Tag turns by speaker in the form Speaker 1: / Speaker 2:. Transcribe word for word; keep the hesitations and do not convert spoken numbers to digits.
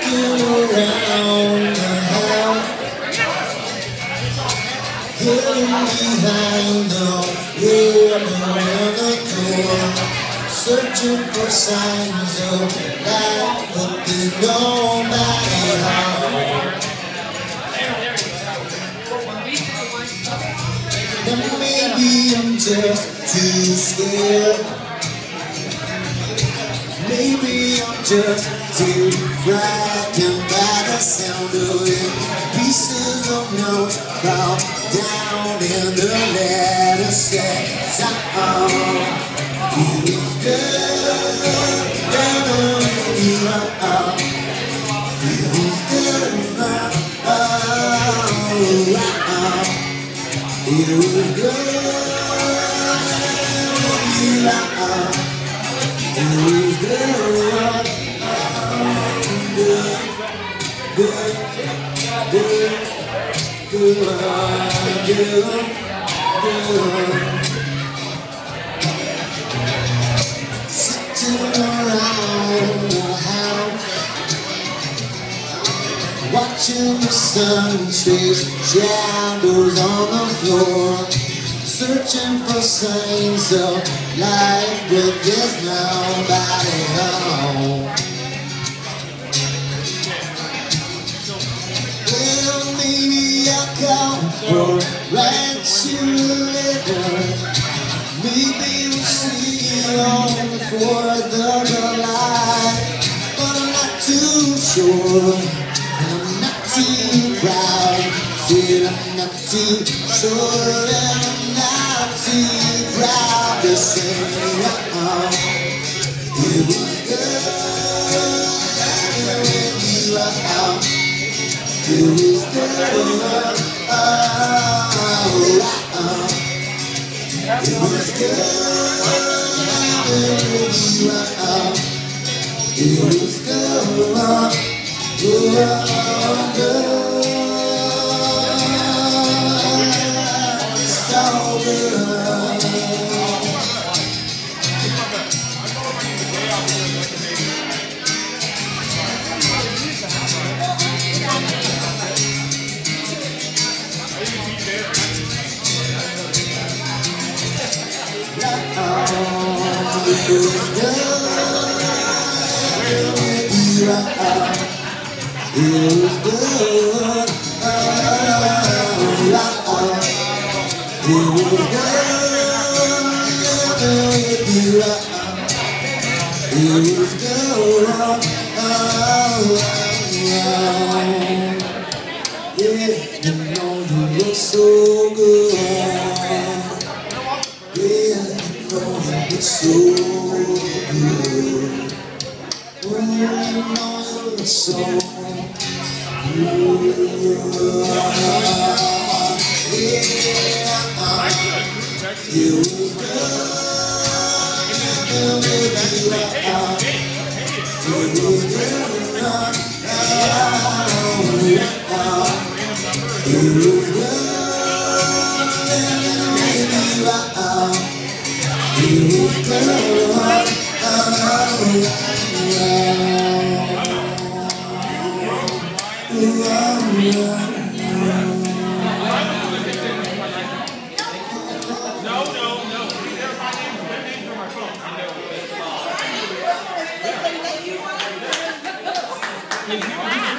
Speaker 1: Looking around the house, hidden behind the window and the door, searching for signs of life, but there's nobody home. And maybe I'm just too scared. Maybe I'm just too frightened by the sound of it. Pieces of notes fall down in the letter says, oh, you was good, never you are up. You was good, oh, oh, you was good, you are up. You was good, good, good, good, good, good, good. Sitting around the house, watching the sun chase shadows on the floor, searching for signs of life, but there's nobody home. Well, maybe I'll come for right to a letter. Maybe we'll see you on the fourth of July. But I'm not too sure, and I'm not too proud. Said I'm not too sure, and I'm not too proud to say, oh, it was good when you were out. It was good, oh, oh, oh. It was good when you were out. It was good, oh, oh, good. So good. It was good when you were out. It was good, oh, oh, oh. It was good when you were out. It was good, oh, oh, oh. Yeah, you know you look so good. Yeah, it's so good. Oh, you know it's so good. Yeah, you was good. You were out. You was good. You was good. You was good.
Speaker 2: No, no, no. There's my name. My name for my phone.